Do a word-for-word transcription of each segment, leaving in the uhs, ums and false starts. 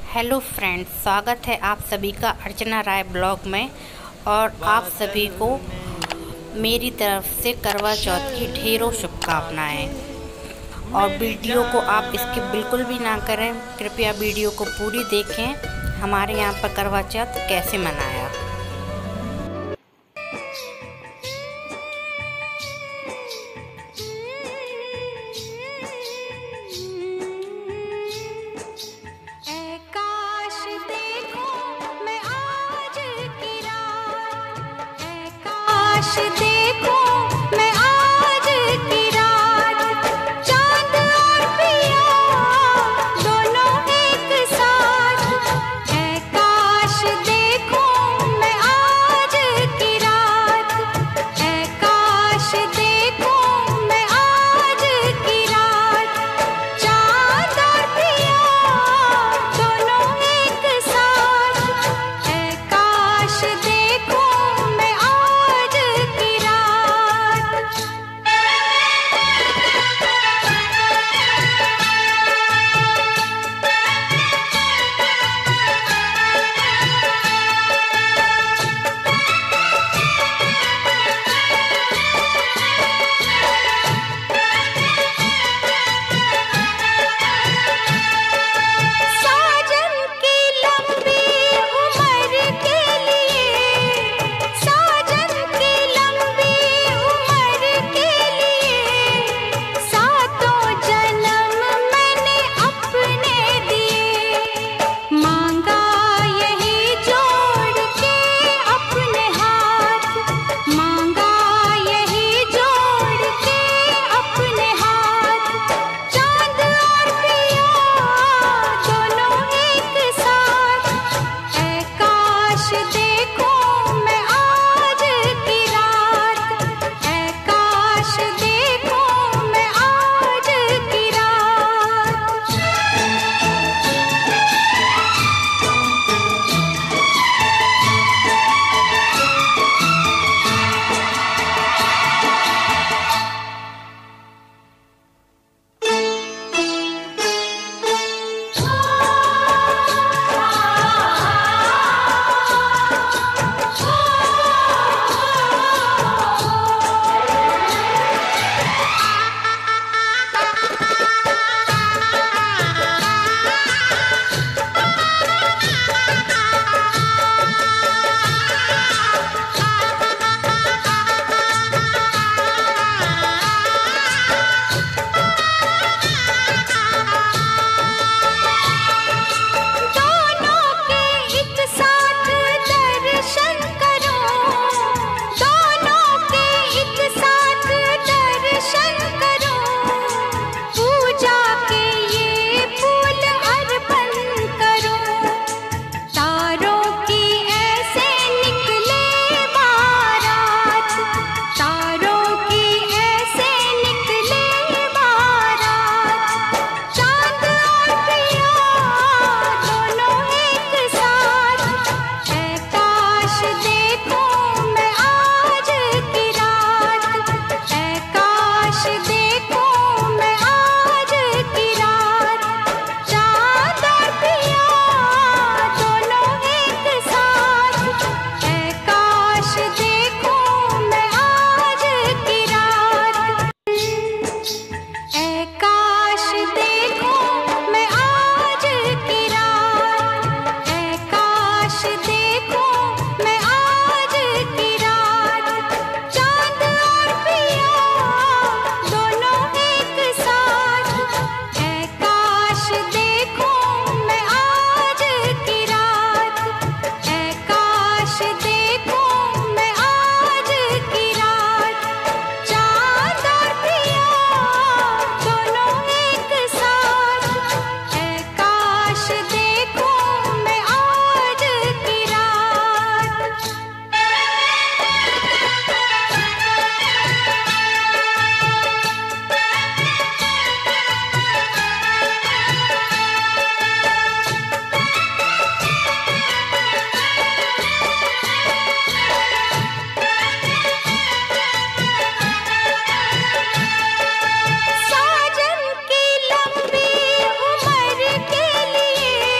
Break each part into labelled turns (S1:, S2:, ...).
S1: Hello friends, स्वागत है आप सभी का अर्चना राय ब्लॉग में। और आप सभी को मेरी तरफ से करवा चौथ की ढेरों शुभकामनाएं। और वीडियो को आप इसके बिल्कुल भी ना करें, कृपया वीडियो को पूरी देखें। हमारे यहाँ पर करवा चौथ कैसे मनाया।
S2: आकाश देखो मैं आज की रात, चांद और पिया दोनों एक साथ। आकाश देखो मैं आज की रात, आकाश देखो मैं आज की रात, चांद और पिया दोनों एक साथ। आकाश देखो मैं आज की रात। साजन की लंबी उम्र के लिए, साजन की लंबी उम्र के लिए, सातों जन्म मैंने अपने दिए। मांगा यही जोड़ के अपने हाथ, मांगा यही जोड़ के अपने हाथ, चांद और पिया दोनों एक साथ। आकाश देखो मैं आज की रात, आकाश देखो मैं आज की रात। दोनों के एक साथ दर्शन करो, दोनों के एक साथ दर्शन करो, पूजा के ये फूल अर्पण करो। तारों की ऐसे निकले बारात, तारों की ऐसे निकले बारात, चांद और पिया दोनों एक साथ। आकाश देखो मैं आज की रात, आकाश देखो मैं आज की रात, चांद और पिया दोनों एक साथ। आकाश देखो मैं आज की रात, आकाश देखो मैं आज की रात, आकाश देखो मैं आज की रात, चांद और पिया दोनों एक साथ। आकाश देखो मैं आज की रात, आकाश देखो मैं आज की रात, चांद और पिया दोनों एक साथ। आकाश देखो मैं आज की रात। साजन की लंबी उम्र के लिए,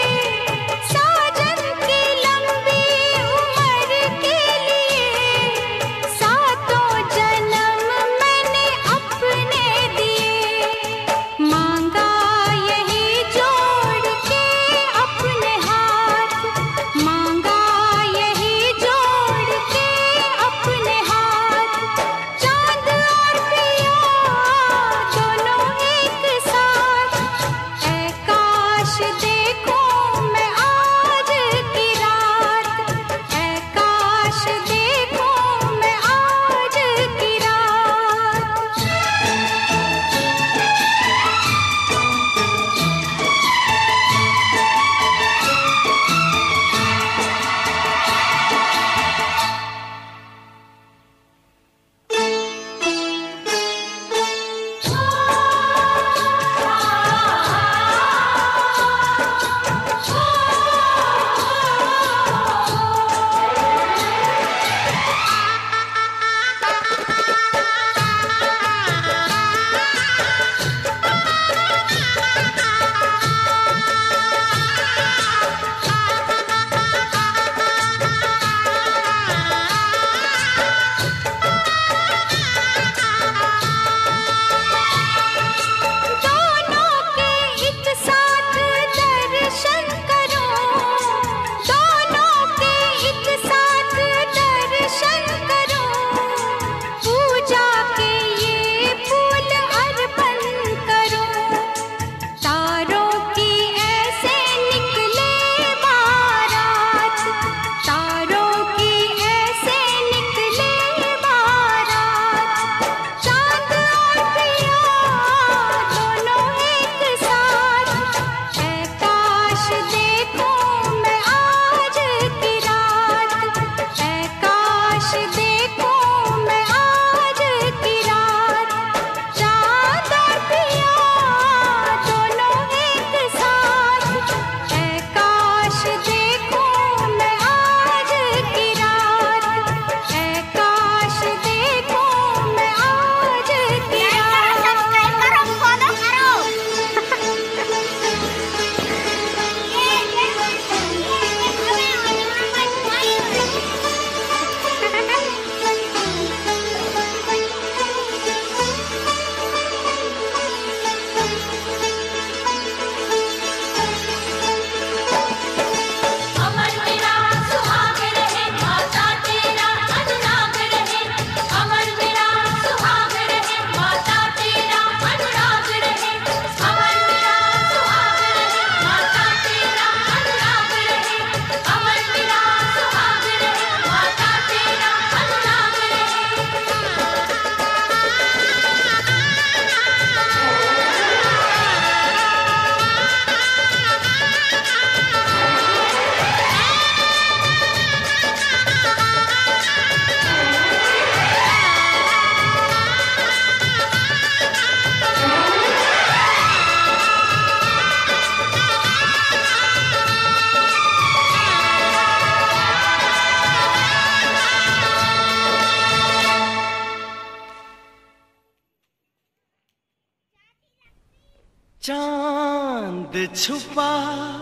S3: छुपा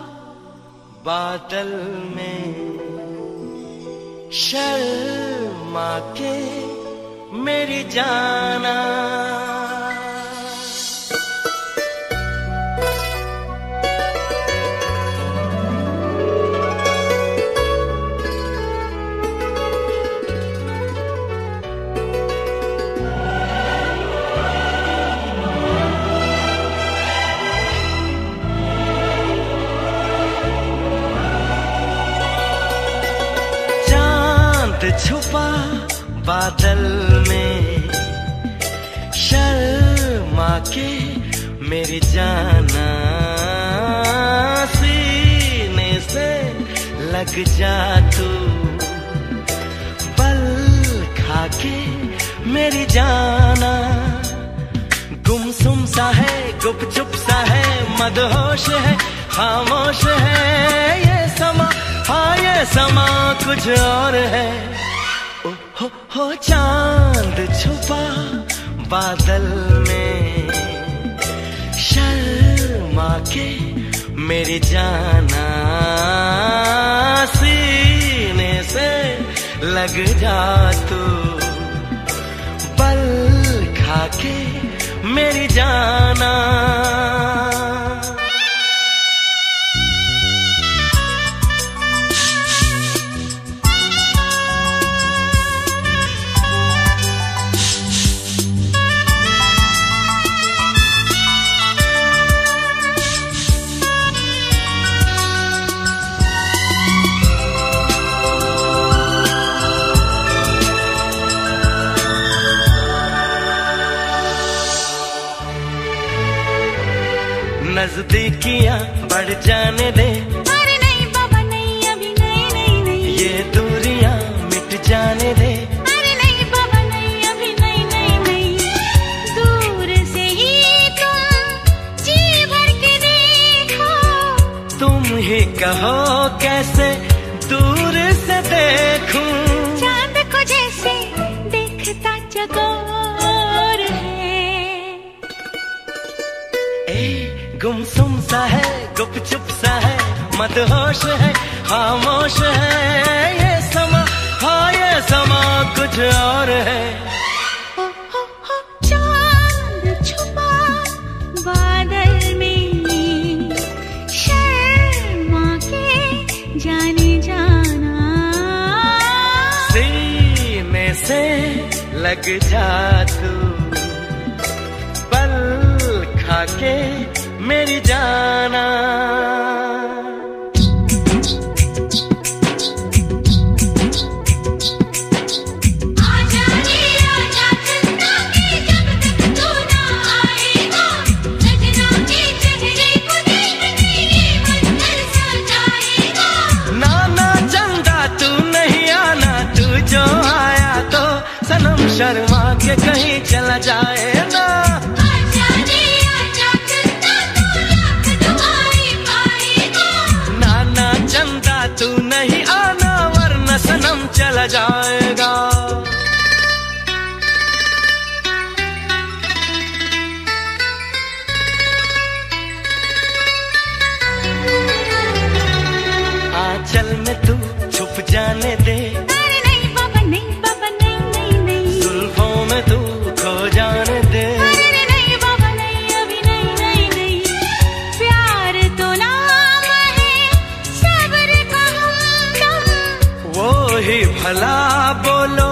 S3: बादल में, शर्मा के मेरी जाना। छुपा बादल में, शर्मा के मेरी जाना। सीने से लग जा तू, पल खा के मेरी जाना। गुमसुम सा है, गुपचुप सा है, मदहोश है, खामोश है ये समा। हाँ ये समा कुछ और है। ओ हो हो चांद छुपा बादल में, शर्मा के मेरी जाना। सीने से लग जा तू, पल खा के मेरी जाना। नजदीकियां बढ़ जाने दे।
S2: अरे नहीं बाबा नहीं, अभी नहीं नहीं नहीं।
S3: ये दूरियां मिट जाने दे।
S2: अरे नहीं बाबा नहीं, अभी नहीं नहीं नहीं। दूर से ही तुम जी भर के देखो।
S3: तुम ही कहो कैसे दूर से देखूं।
S2: चांद को जैसे देखता चकोर है।
S3: ए गुमसुम सा है, गुपचुप सा है, मदहोश है, खामोश है ये समा। हाँ ये समा कुछ और है।
S2: ओ हो हो चांद छुपा बादल में, शर्मा के जाने जाना।
S3: सीने से लग जा तू, पल खा के मेरी जाना।
S2: आजा रे आजा चंदा के, जब तक तू ना आएगा। सजना के चेहरे को देखते ये मन तरसा जाएगा।
S3: ना ना चंदा तू नहीं आना, तू जो आया तो सनम शर्मा के कहीं चला जाए ना। तू नहीं आना वरना सनम चला जाएगा। आंचल में तू छुप जाने दे।
S2: अरे नहीं बाबा नहीं, बाबा नहीं नहीं नहीं।
S3: जुल्फों में तू खो जाने दे।
S2: अरे नहीं बाबा नहीं, अभी नहीं नहीं नहीं। प्यार तो नाम है सब्र का हमदम।
S3: वो ही भला बोलो